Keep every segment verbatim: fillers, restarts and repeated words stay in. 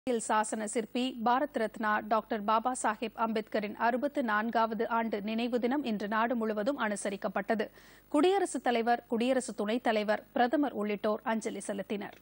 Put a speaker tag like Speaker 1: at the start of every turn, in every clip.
Speaker 1: அரசியல் சாசன சிற்பி பாரத் ரத்னா டாக்டர் பாபா சாஹேப் அம்பேத்கரின் அறுபத்து நான்காவது ஆண்டு நினைவு தினம் இன்று நாடு முழுவதும் அனுசரிக்கப்பட்டது. குடியரசுத் தலைவர், குடியரசு துணைத் தலைவர், பிரதமர் உள்ளிட்டோர் அஞ்சலி செலுத்தினர்.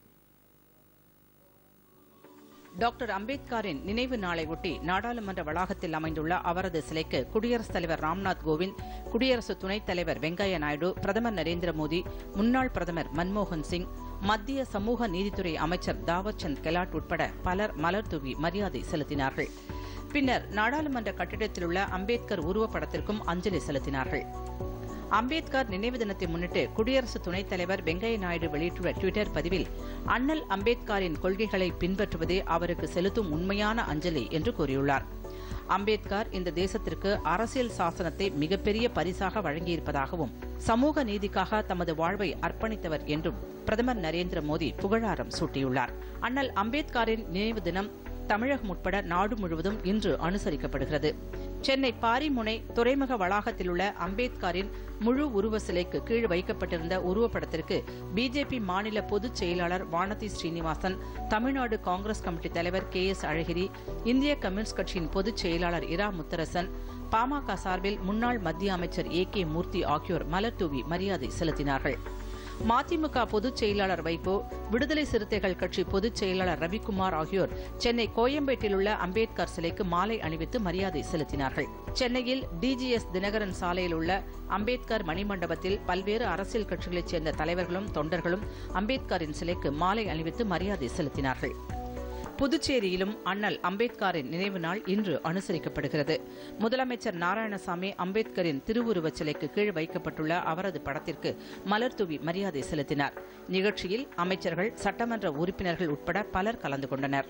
Speaker 2: டாக்டர் அம்பேத்கரின் நினைவு நாளையொட்டி நாடாளுமன்ற வளாகத்தில் அமைந்துள்ள அவரது சிலைக்கு குடியரசுத் தலைவர் ராம்நாத் கோவிந்த், குடியரசு துணைத் தலைவர் வெங்கையா நாயுடு, பிரதமர் நரேந்திர மோடி, முன்னாள் பிரதமர் மன்மோகன் சிங், மத்திய சமூக நீதித்துறை அமைச்சர் தாவர் சந்த் கெலாட் உட்பட பலர் மலர் தூவி மரியாதை செலுத்தினார்கள். பின்னர் நாடாளுமன்ற கட்டிடத்தில் உள்ள அம்பேத்கர் உருவப்படத்திற்கும் அஞ்சலி செலுத்தினார்கள். அம்பேத்கர் நினைவு தினத்தை முன்னிட்டு குடியரசு துணைத் தலைவர் வெங்கையா நாயுடு வெளியிட்டுள்ள டுவிட்டர் பதிவில், அண்ணல் அம்பேத்கரின் கொள்கைகளை பின்பற்றுவதே அவருக்கு செலுத்தும் உண்மையான அஞ்சலி என்று கூறியுள்ளார். அம்பேத்கர் இந்த தேசத்திற்கு அரசியல் சாசனத்தை மிகப்பெரிய பரிசாக வழங்கியிருப்பதாகவும், சமூக நீதிக்காக தமது வாழ்வை அர்ப்பணித்தவர் என்றும் பிரதமர் நரேந்திர மோடி புகழாரம் சூட்டியுள்ளார். அண்ணல் அம்பேத்கரின் நினைவு தினம் தமிழகம் உட்பட நாடு முழுவதும் இன்று அனுசரிக்கப்படுகிறது. சென்னை பாரிமுனை துறைமுக வளாகத்தில் உள்ள அம்பேத்கரின் முழு உருவ சிலைக்கு கீழ் வைக்கப்பட்டிருந்த உருவப்படத்திற்கு பிஜேபி மாநில பொதுச் செயலாளர் வானதி ஸ்ரீனிவாசன், தமிழ்நாடு காங்கிரஸ் கமிட்டி தலைவர் கே எஸ் அழகிரி, இந்திய கம்யூனிஸ்ட் கட்சியின் பொதுச் செயலாளர் இரா முத்தரசன், பாமக சார்பில் முன்னாள் மத்திய அமைச்சர் ஏ கே மூர்த்தி ஆகியோர் மலர் தூவி மரியாதை செலுத்தினார்கள். மதிமுக பொதுச் செயலாளர் வைகோ, விடுதலை சிறுத்தைகள் கட்சி பொதுச் செயலாளர் ரவிக்குமார் ஆகியோர் சென்னை கோயம்பேட்டில் உள்ள அம்பேத்கர் சிலைக்கு மாலை அணிவித்து மரியாதை செலுத்தினார்கள். சென்னையில் டிஜிஎஸ் தினகரன் சாலையில் உள்ள அம்பேத்கர் மணிமண்டபத்தில் பல்வேறு அரசியல் கட்சிகளைச் சேர்ந்த தலைவர்களும் தொண்டர்களும் அம்பேத்கரின் சிலைக்கு மாலை அணிவித்து மரியாதை செலுத்தினார்கள். புதுச்சேரியிலும் அண்ணல் அம்பேத்கரின் நினைவு நாள் இன்று அனுசரிக்கப்படுகிறது. முதலமைச்சர் நாராயணசாமி அம்பேத்கரின் திருவுருவச் சிலைக்கு கீழ் வைக்கப்பட்டுள்ள அவரது படத்திற்கு மலர் தூவி மரியாதை செலுத்தினார். நிகழ்ச்சியில் அமைச்சர்கள், சட்டமன்ற உறுப்பினர்கள் உட்பட பலர் கலந்து கொண்டனர்.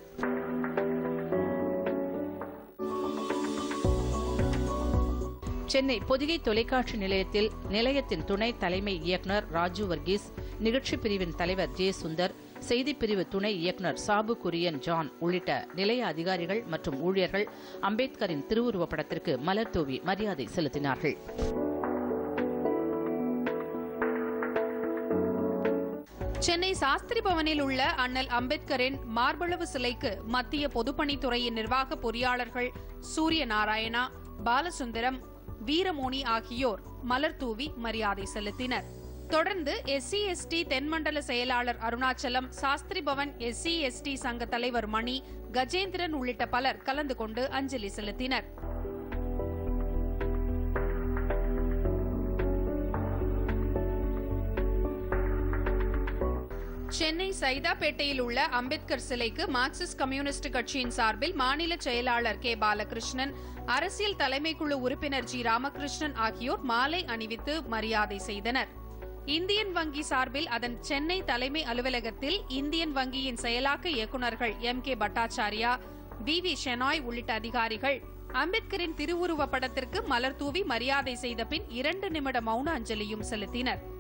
Speaker 2: சென்னை பொதிகை தொலைக்காட்சி நிலையத்தில் நிலையத்தின் துணை தலைமை இயக்குநர் ராஜு வர்கீஸ், நிகழ்ச்சி பிரிவின் தலைவர் ஜே சுந்தர், செய்திப்பிரிவு துணை இயக்குநர் சாபு குரியன் ஜான் உள்ளிட்ட நிலைய அதிகாரிகள் மற்றும் ஊழியர்கள் அம்பேத்கரின் திருவுருவப் படத்திற்கு மலர் தூவி மரியாதை செலுத்தினார்கள்.
Speaker 1: சென்னை சாஸ்திரி பவனில் உள்ள அண்ணல் அம்பேத்கரின் மார்பளவு சிலைக்கு மத்திய பொதுப்பணித்துறையின் நிர்வாக பொறியாளர்கள் சூரிய நாராயணா, பாலசுந்தரம், வீரமோனி ஆகியோர் மலர் தூவி மரியாதை செலுத்தினர். தொடர்ந்து எஸ்சி எஸ்டி தென்மண்டல செயலாளர் அருணாச்சலம், சாஸ்திரி பவன் எஸ்சி எஸ்டி சங்க தலைவர் மணி, கஜேந்திரன் உள்ளிட்ட பலர் கலந்து கொண்டு அஞ்சலி செலுத்தினர். சென்னை சைதாப்பேட்டையில் உள்ள அம்பேத்கர் சிலைக்கு மார்க்சிஸ்ட் கம்யூனிஸ்ட் கட்சியின் சார்பில் மாநில செயலாளர் கே பாலகிருஷ்ணன், அரசியல் தலைமைக்குழு உறுப்பினர் ஜி ராமகிருஷ்ணன் ஆகியோர் மாலை அணிவித்து மரியாதை செய்தனர். இந்தியன் வங்கி சார்பில் அதன் சென்னை தலைமை அலுவலகத்தில் இந்தியன் வங்கியின் செயலாக்க இயக்குநர்கள் M K Bhattacharya, V V Shenoy உள்ளிட்ட அதிகாரிகள் அம்பேத்கரின் திருவுருவப் படத்திற்கு மலர் தூவி மரியாதை செய்த பின் இரண்டு நிமிட மௌன அஞ்சலியும் செலுத்தினர்.